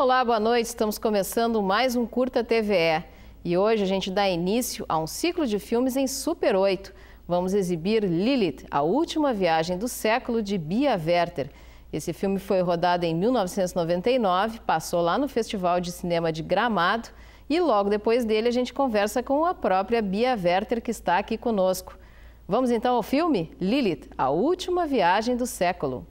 Olá, boa noite. Estamos começando mais um Curta TVE. E hoje a gente dá início a um ciclo de filmes em Super 8. Vamos exibir Lilith, a última viagem do século, de Bia Werther. Esse filme foi rodado em 1999, passou lá no Festival de Cinema de Gramado e logo depois dele a gente conversa com a própria Bia Werther, que está aqui conosco. Vamos então ao filme Lilith, a última viagem do século.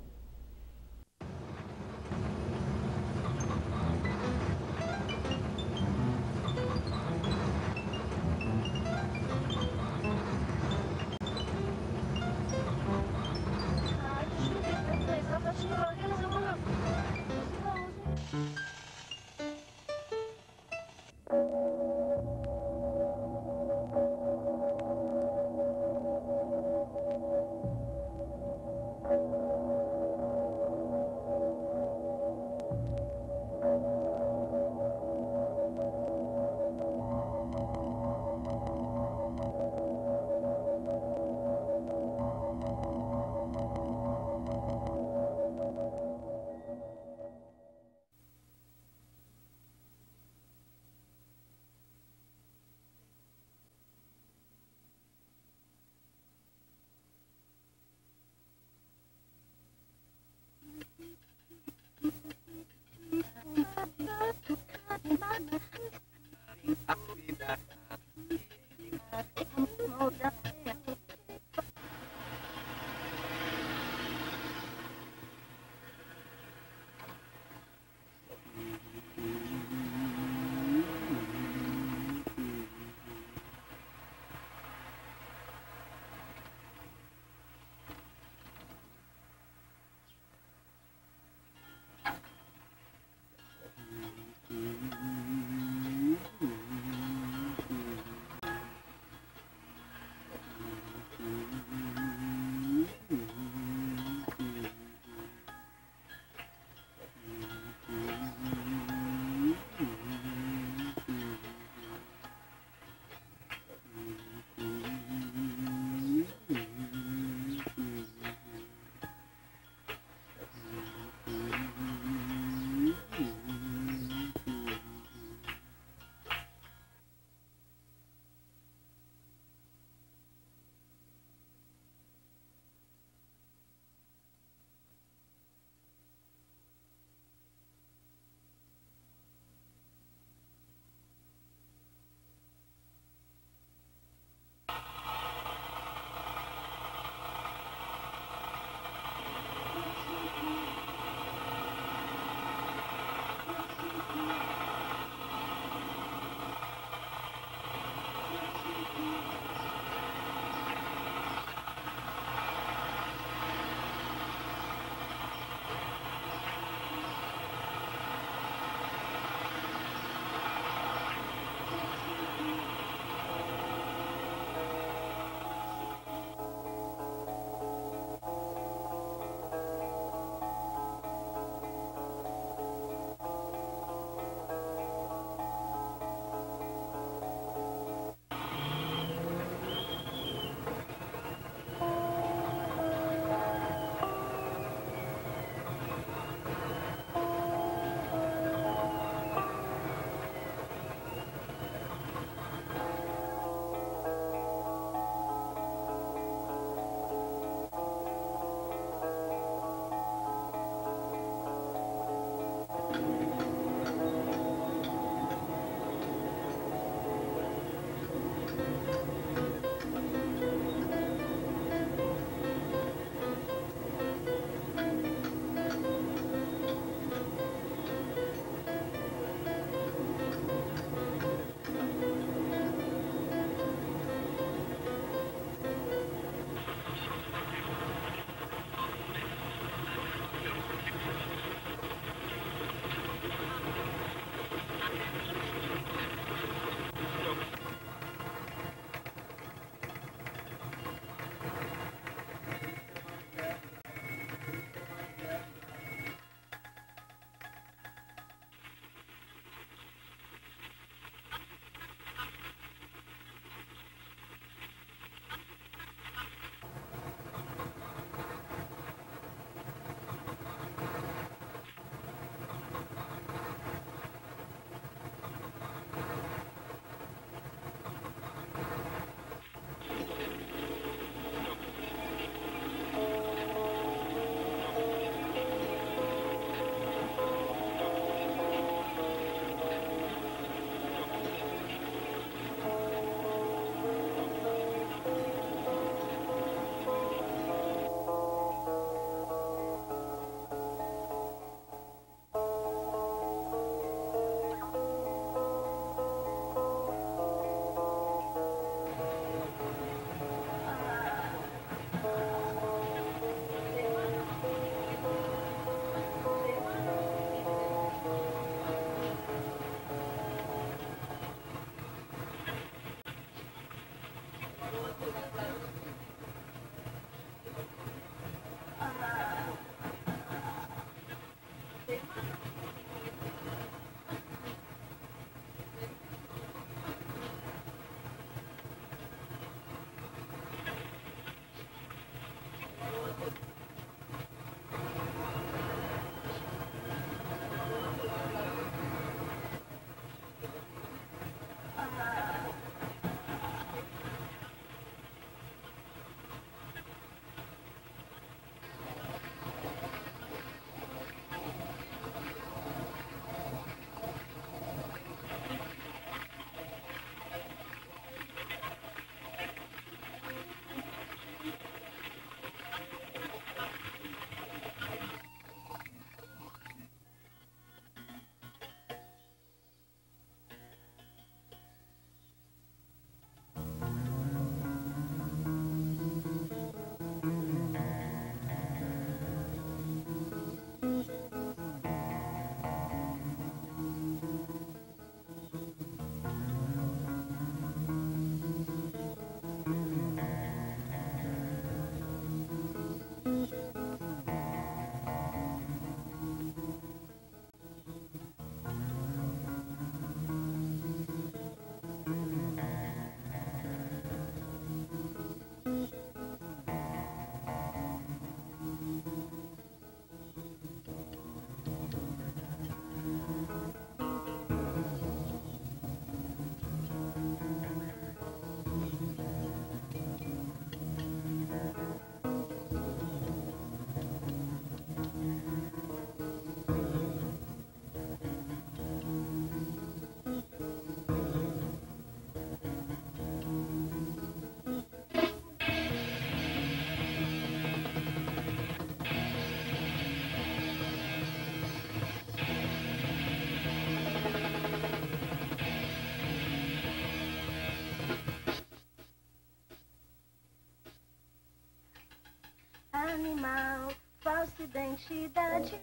identidade,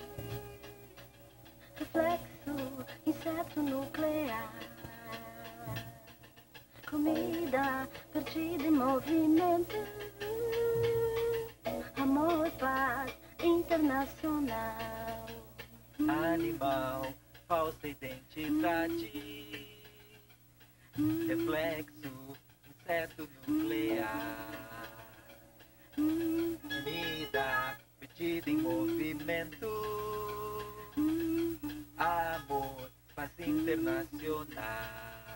reflexo, inseto nuclear, comida perdida em movimento, amor, paz internacional. Animal, falsa identidade, reflexo, inseto nuclear, comida perdida em movimento, amor, paz internacional.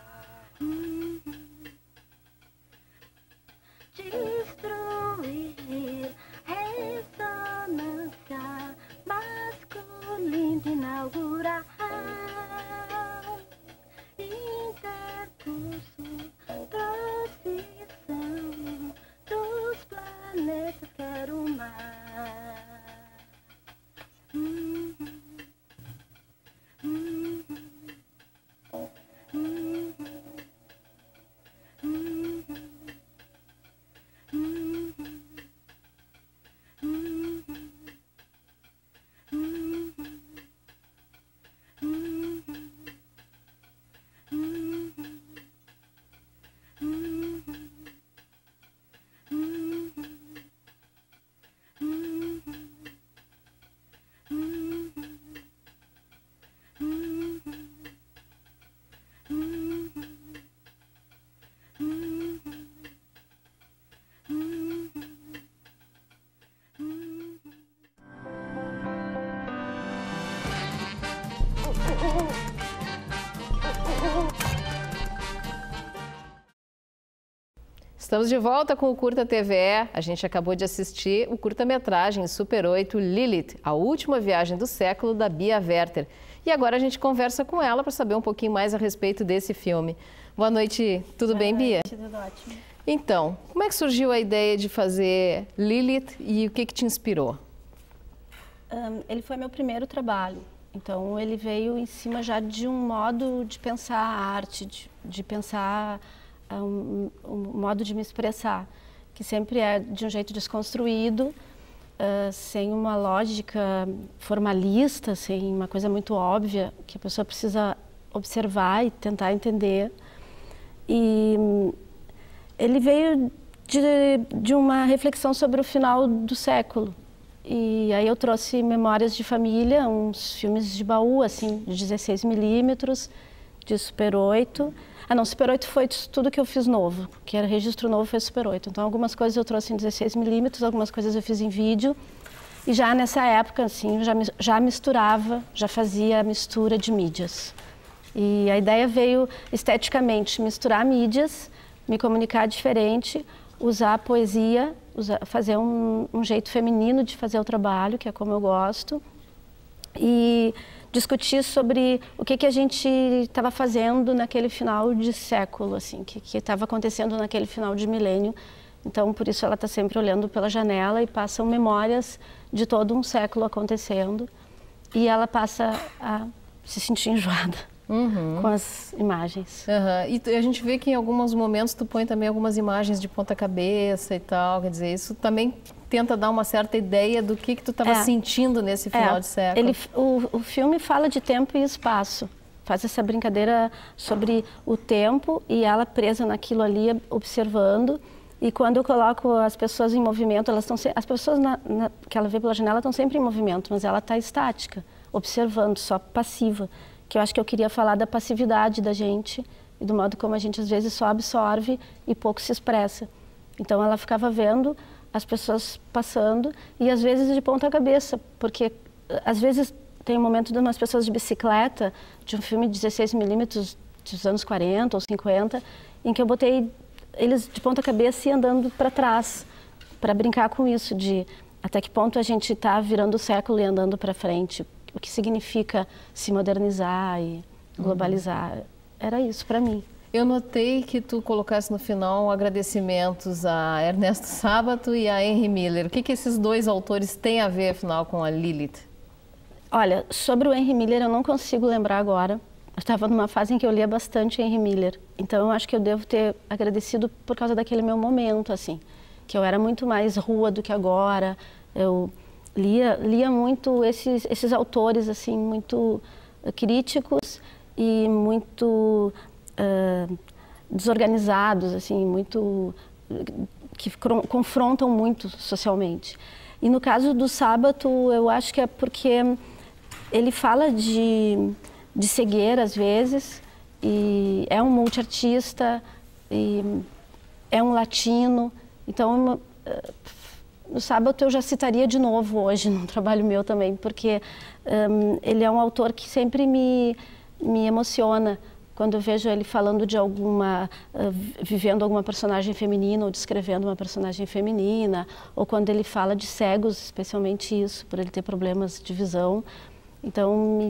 Destruir, ressonância masculina inaugurar, intercurso, procissão dos planetas, quero mais. Estamos de volta com o Curta TVE. A gente acabou de assistir o curta-metragem Super 8 Lilith, a última viagem do século da Bia Werther. E agora a gente conversa com ela para saber um pouquinho mais a respeito desse filme. Boa noite, tudo bem, Bia? Tudo ótimo. Então, como é que surgiu a ideia de fazer Lilith e o que te inspirou? Ele foi meu primeiro trabalho, então ele veio em cima já de um modo de pensar a arte, de pensar um modo de me expressar, que sempre é de um jeito desconstruído, sem uma lógica formalista, sem uma coisa muito óbvia, que a pessoa precisa observar e tentar entender. E ele veio de uma reflexão sobre o final do século. E aí eu trouxe memórias de família, uns filmes de baú, assim, de 16 milímetros, de Super 8. Ah, não, Super 8 foi tudo que eu fiz novo, que era registro novo, foi Super 8. Então, algumas coisas eu trouxe em 16 milímetros, algumas coisas eu fiz em vídeo. E já nessa época, assim, já misturava, já fazia a mistura de mídias. E a ideia veio esteticamente misturar mídias, me comunicar diferente, usar a poesia, fazer um jeito feminino de fazer o trabalho, que é como eu gosto, e discutir sobre o que a gente estava fazendo naquele final de século, assim, que estava acontecendo naquele final de milênio. Então, por isso ela está sempre olhando pela janela e passam memórias de todo um século acontecendo, e ela passa a se sentir enjoada. Com as imagens. E a gente vê que em alguns momentos tu põe também algumas imagens de ponta cabeça e tal, quer dizer, isso também tenta dar uma certa ideia do que tu estava sentindo nesse final de século. O filme fala de tempo e espaço, faz essa brincadeira sobre o tempo e ela presa naquilo ali, observando. E quando eu coloco as pessoas em movimento, as pessoas que ela vê pela janela estão sempre em movimento, mas ela está estática, observando, só passiva. Que eu acho que eu queria falar da passividade da gente e do modo como a gente às vezes só absorve e pouco se expressa. Então ela ficava vendo as pessoas passando e às vezes de ponta cabeça, porque às vezes tem um momento de umas pessoas de bicicleta, de um filme de 16 milímetros dos anos 40 ou 50, em que eu botei eles de ponta cabeça e andando para trás, para brincar com isso, de até que ponto a gente está virando o século e andando para frente. O que significa se modernizar e globalizar. Era isso para mim. Eu notei que tu colocasse no final agradecimentos a Ernesto Sábato e a Henry Miller. O que esses dois autores têm a ver, afinal, com a Lilith? Olha, sobre o Henry Miller eu não consigo lembrar agora. Eu estava numa fase em que eu lia bastante Henry Miller. Então eu acho que eu devo ter agradecido por causa daquele meu momento, assim. Que eu era muito mais rua do que agora. Eu lia muito esses autores assim muito críticos e muito desorganizados, assim, muito que confrontam muito socialmente. E no caso do Sábato, eu acho que é porque ele fala de cegueira às vezes, e é um multiartista, e é um latino. Então, no Sábato eu já citaria de novo hoje num trabalho meu também, porque ele é um autor que sempre me emociona quando eu vejo ele falando de vivendo alguma personagem feminina ou descrevendo uma personagem feminina, ou quando ele fala de cegos, especialmente isso, por ele ter problemas de visão. Então,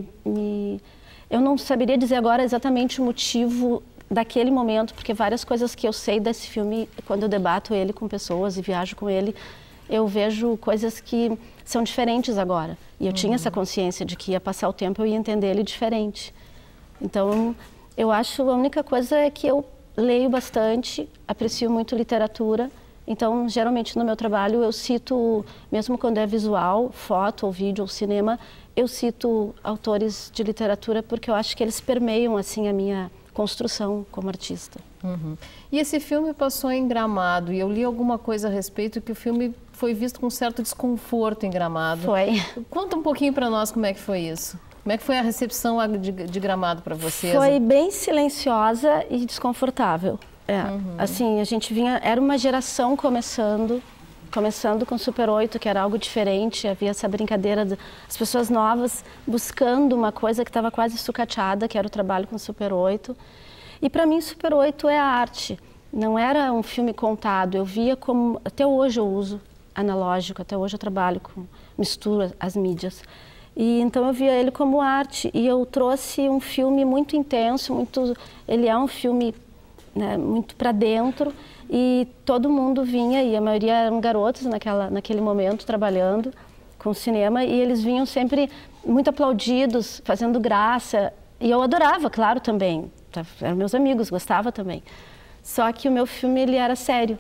eu não saberia dizer agora exatamente o motivo daquele momento, porque várias coisas que eu sei desse filme, quando eu debato ele com pessoas e viajo com ele, eu vejo coisas que são diferentes agora. E eu tinha essa consciência de que ia passar o tempo, eu ia entender ele diferente. Então, eu acho a única coisa é que eu leio bastante, aprecio muito literatura. Então, geralmente no meu trabalho eu cito, mesmo quando é visual, foto ou vídeo ou cinema, eu cito autores de literatura porque eu acho que eles permeiam assim a minha construção como artista. E esse filme passou em Gramado, e eu li alguma coisa a respeito que o filme foi visto com certo desconforto em Gramado. Foi. Conta um pouquinho para nós como é que foi isso. Como é que foi a recepção de Gramado para vocês? Foi bem silenciosa e desconfortável. Assim, a gente vinha, era uma geração começando com Super 8, que era algo diferente, havia essa brincadeira das pessoas novas buscando uma coisa que estava quase sucateada, que era o trabalho com Super 8. E para mim, Super 8 é a arte, não era um filme contado, eu via como, até hoje eu uso analógico, até hoje eu trabalho com, misturo as mídias. E então eu via ele como arte, e eu trouxe um filme muito intenso, ele é um filme, né, muito para dentro, e todo mundo vinha, e a maioria eram garotos naquele momento trabalhando com cinema, e eles vinham sempre muito aplaudidos, fazendo graça, e eu adorava, claro, também, eram meus amigos, gostava também. Só que o meu filme, ele era sério,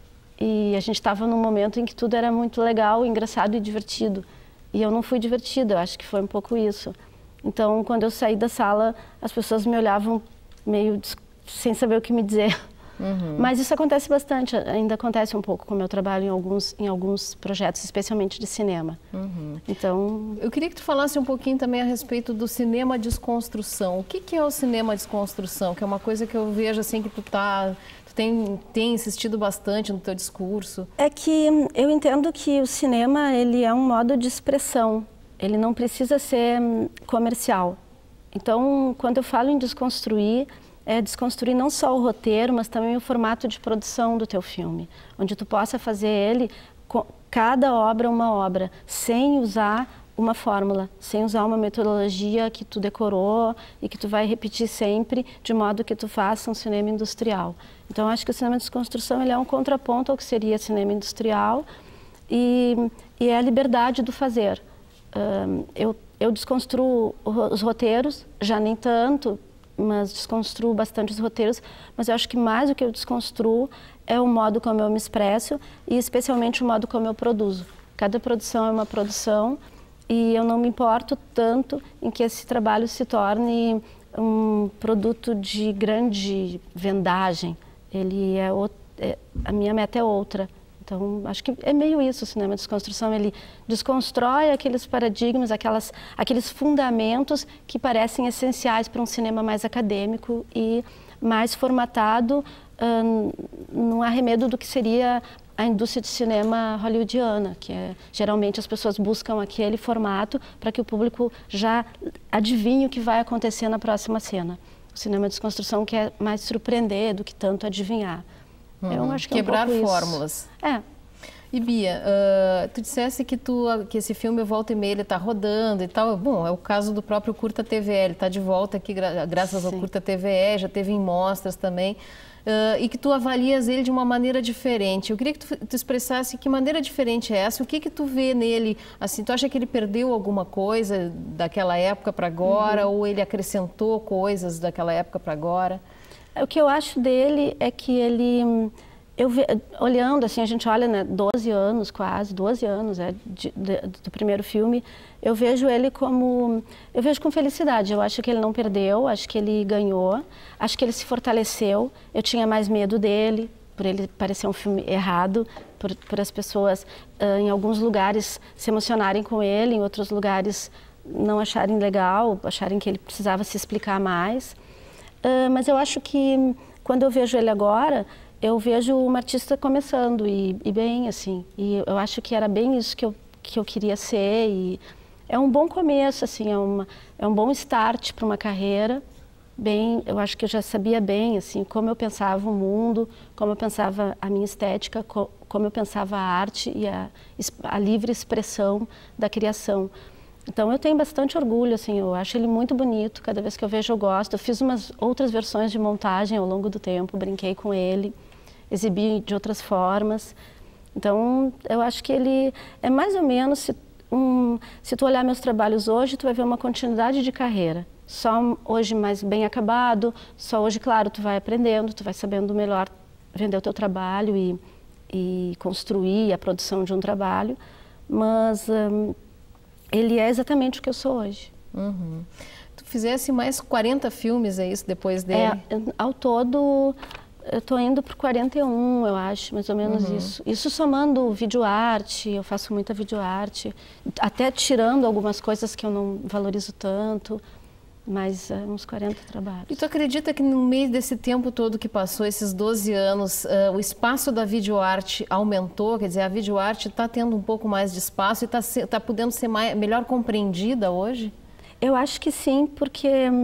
e a gente estava num momento em que tudo era muito legal, engraçado e divertido. E eu não fui divertida, eu acho que foi um pouco isso. Então, quando eu saí da sala, as pessoas me olhavam meio sem saber o que me dizer. Mas isso acontece bastante, ainda acontece um pouco com o meu trabalho em alguns projetos, especialmente de cinema. Então, eu queria que tu falasse um pouquinho também a respeito do cinema desconstrução. O que é o cinema desconstrução? Que é uma coisa que eu vejo assim que tu tem insistido bastante no teu discurso. É que eu entendo que o cinema, ele é um modo de expressão, ele não precisa ser comercial. Então, quando eu falo em desconstruir, é desconstruir não só o roteiro, mas também o formato de produção do teu filme, onde tu possa fazer ele, cada obra uma obra, sem usar uma fórmula, sem usar uma metodologia que tu decorou e que tu vai repetir sempre, de modo que tu faça um cinema industrial. Então, acho que o cinema de desconstrução, ele é um contraponto ao que seria cinema industrial, e é a liberdade do fazer. Eu desconstruo os roteiros, já nem tanto, mas desconstruo bastante os roteiros, mas eu acho que mais do que eu desconstruo é o modo como eu me expresso e especialmente o modo como eu produzo. Cada produção é uma produção, e eu não me importo tanto em que esse trabalho se torne um produto de grande vendagem. A minha meta é outra. Então, acho que é meio isso o cinema de desconstrução. Ele desconstrói aqueles paradigmas, aqueles fundamentos que parecem essenciais para um cinema mais acadêmico e mais formatado num arremedo do que seria a indústria de cinema hollywoodiana, que geralmente as pessoas buscam aquele formato para que o público já adivinhe o que vai acontecer na próxima cena. O cinema de desconstrução quer mais surpreender do que tanto adivinhar. Eu acho que quebrar é um pouco fórmulas. Isso. E Bia, tu dissesse que esse filme Volta e Meia ele está rodando e tal. Bom, é o caso do próprio Curta TVE, ele está de volta aqui graças ao Curta TVE, já teve em mostras também. E que tu avalias ele de uma maneira diferente. Eu queria que tu expressasse que maneira diferente é essa, o que tu vê nele, assim, tu acha que ele perdeu alguma coisa daquela época para agora, ou ele acrescentou coisas daquela época para agora? O que eu acho dele é que ele olhando assim, a gente olha, né, 12 anos quase, 12 anos do primeiro filme, eu vejo ele como, eu vejo com felicidade. Eu acho que ele não perdeu, acho que ele ganhou, acho que ele se fortaleceu. Eu tinha mais medo dele, por ele parecer um filme errado, por as pessoas em alguns lugares se emocionarem com ele, em outros lugares não acharem legal, acharem que ele precisava se explicar mais. Mas eu acho que quando eu vejo ele agora, eu vejo uma artista começando e bem, assim. E eu acho que era bem isso que eu queria ser. E é um bom começo, assim, é um bom start para uma carreira. Bem, eu acho que eu já sabia bem, assim, como eu pensava o mundo, como eu pensava a minha estética, como eu pensava a arte e a livre expressão da criação. Então eu tenho bastante orgulho, assim, eu acho ele muito bonito, cada vez que eu vejo eu gosto. Eu fiz umas outras versões de montagem ao longo do tempo, brinquei com ele, exibi de outras formas. Então eu acho que ele é mais ou menos, se tu olhar meus trabalhos hoje, tu vai ver uma continuidade de carreira. Só hoje mais bem acabado, só hoje, claro, tu vai aprendendo, tu vai sabendo melhor vender o teu trabalho e construir a produção de um trabalho, mas ele é exatamente o que eu sou hoje. Uhum. Tu fizesse mais 40 filmes, é isso, depois dele? Ao todo, eu estou indo para 41, eu acho, mais ou menos isso. Isso somando videoarte, eu faço muita videoarte, até tirando algumas coisas que eu não valorizo tanto, mas uns 40 trabalhos. E tu acredita que no meio desse tempo todo que passou, esses 12 anos, o espaço da videoarte aumentou? Quer dizer, a videoarte está tendo um pouco mais de espaço e está podendo ser melhor compreendida hoje? Eu acho que sim, porque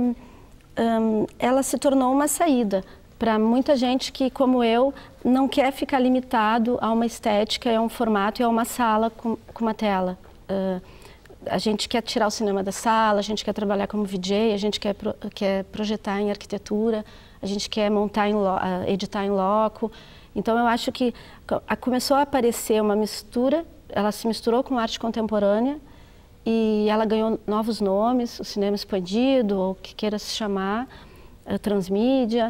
ela se tornou uma saída para muita gente que, como eu, não quer ficar limitado a uma estética, a um formato e a uma sala com uma tela. A gente quer tirar o cinema da sala, a gente quer trabalhar como VJ, a gente quer projetar em arquitetura, a gente quer montar, editar em loco. Então eu acho que começou a aparecer uma mistura, ela se misturou com arte contemporânea e ela ganhou novos nomes, o cinema expandido, ou o que queira se chamar, transmídia.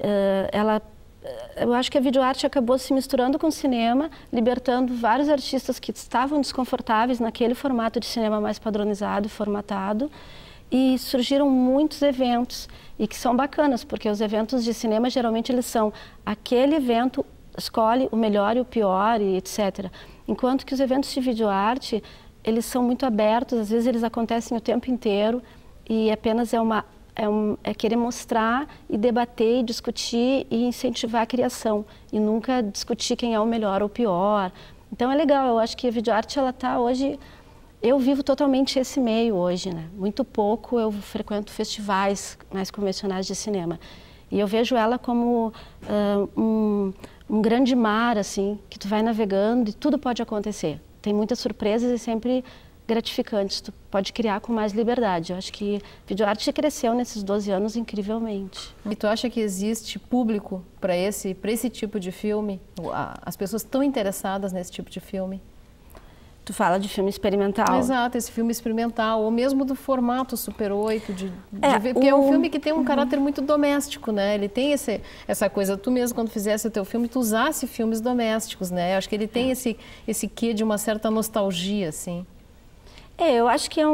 Eu acho que a videoarte acabou se misturando com o cinema, libertando vários artistas que estavam desconfortáveis naquele formato de cinema mais padronizado e formatado, e surgiram muitos eventos, e que são bacanas, porque os eventos de cinema geralmente eles são aquele evento, escolhe o melhor e o pior, e etc. Enquanto que os eventos de videoarte, eles são muito abertos, às vezes eles acontecem o tempo inteiro, e apenas é querer mostrar e debater, e discutir e incentivar a criação e nunca discutir quem é o melhor ou o pior. Então é legal, eu acho que a videoarte ela está hoje, eu vivo totalmente esse meio hoje, né? Muito pouco eu frequento festivais mais convencionais de cinema e eu vejo ela como um grande mar assim, que tu vai navegando e tudo pode acontecer. Tem muitas surpresas e sempre gratificantes, tu pode criar com mais liberdade. Eu acho que videoarte cresceu nesses 12 anos incrivelmente. E tu acha que existe público para esse tipo de filme? As pessoas estão interessadas nesse tipo de filme? Tu fala de filme experimental? Exato, esse filme experimental, ou mesmo do formato Super 8, porque é um filme que tem um caráter muito doméstico, né? Ele tem essa coisa, tu mesmo quando fizesse o teu filme, tu usasse filmes domésticos, né? Eu acho que ele tem esse quê de uma certa nostalgia, assim. Eu acho que é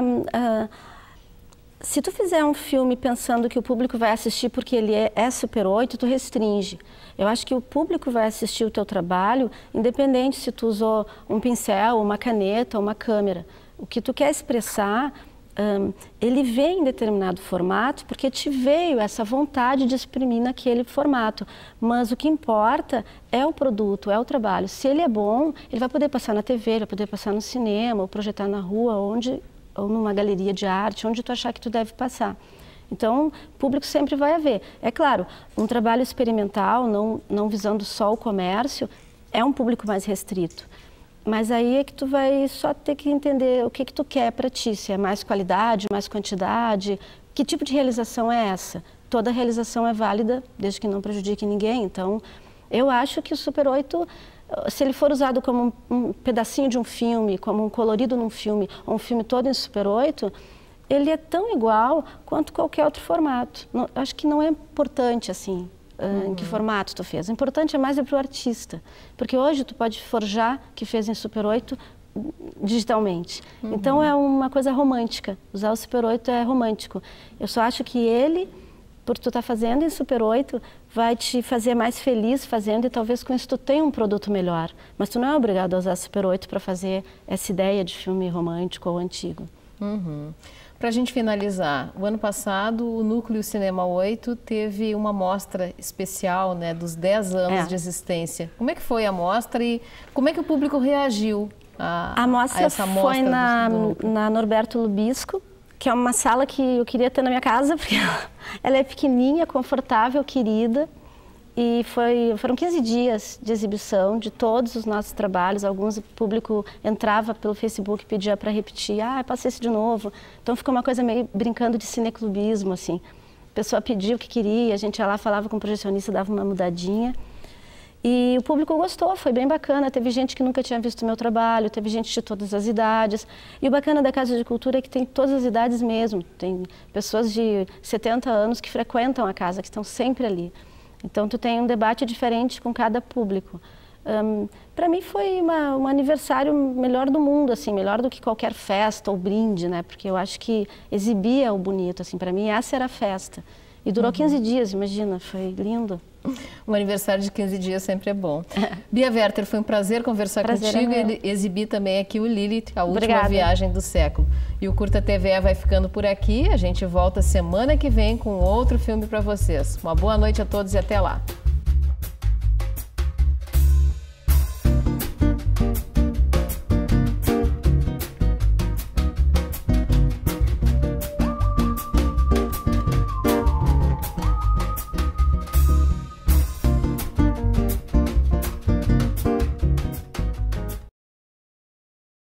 se tu fizer um filme pensando que o público vai assistir porque ele é Super 8, tu restringe. Eu acho que o público vai assistir o teu trabalho, independente se tu usou um pincel, uma caneta, uma câmera. O que tu quer expressar, ele vem em determinado formato porque te veio essa vontade de exprimir naquele formato. Mas o que importa é o produto, é o trabalho. Se ele é bom, ele vai poder passar na TV, ele vai poder passar no cinema, ou projetar na rua, ou numa galeria de arte, onde tu achar que tu deve passar. Então, público sempre vai haver. É claro, um trabalho experimental, não visando só o comércio, é um público mais restrito. Mas aí é que tu vai só ter que entender o que tu quer para ti, se é mais qualidade, mais quantidade, que tipo de realização é essa? Toda realização é válida, desde que não prejudique ninguém. Então, eu acho que o Super 8, se ele for usado como um pedacinho de um filme, como um colorido num filme, ou um filme todo em Super 8, ele é tão igual quanto qualquer outro formato. Acho que não é importante, assim. em que formato tu fez. O importante é mais para o artista, porque hoje tu pode forjar que fez em Super 8 digitalmente. Então é uma coisa romântica, usar o Super 8 é romântico. Eu só acho que ele, por tu estar fazendo em Super 8, vai te fazer mais feliz fazendo e talvez com isso tu tenha um produto melhor. Mas tu não é obrigado a usar Super 8 para fazer essa ideia de filme romântico ou antigo. Para a gente finalizar, o ano passado o Núcleo Cinema 8 teve uma mostra especial, né, dos 10 anos de existência. Como é que foi a mostra e como é que o público reagiu a mostra? Foi na Norberto Lubisco, que é uma sala que eu queria ter na minha casa, porque ela é pequenininha, confortável, querida. E foram 15 dias de exibição de todos os nossos trabalhos. Alguns o público entrava pelo Facebook e pedia para repetir. Passa esse de novo. Então ficou uma coisa meio brincando de cineclubismo, assim. A pessoa pedia o que queria, a gente ia lá, falava com o projecionista, dava uma mudadinha. E o público gostou, foi bem bacana. Teve gente que nunca tinha visto o meu trabalho, teve gente de todas as idades. E o bacana da Casa de Cultura é que tem todas as idades mesmo. Tem pessoas de 70 anos que frequentam a casa, que estão sempre ali. Então, tu tem um debate diferente com cada público. Para mim foi um aniversário melhor do mundo, assim, melhor do que qualquer festa ou brinde, né? Porque eu acho que exibia o bonito, assim, para mim essa era a festa. E durou 15 dias, imagina, foi lindo. Um aniversário de 15 dias sempre é bom. Bia Werther, foi um prazer conversar contigo e exibir também aqui o Lilith, a última viagem do século. E o Curta TVE vai ficando por aqui. A gente volta semana que vem com outro filme para vocês. Uma boa noite a todos e até lá.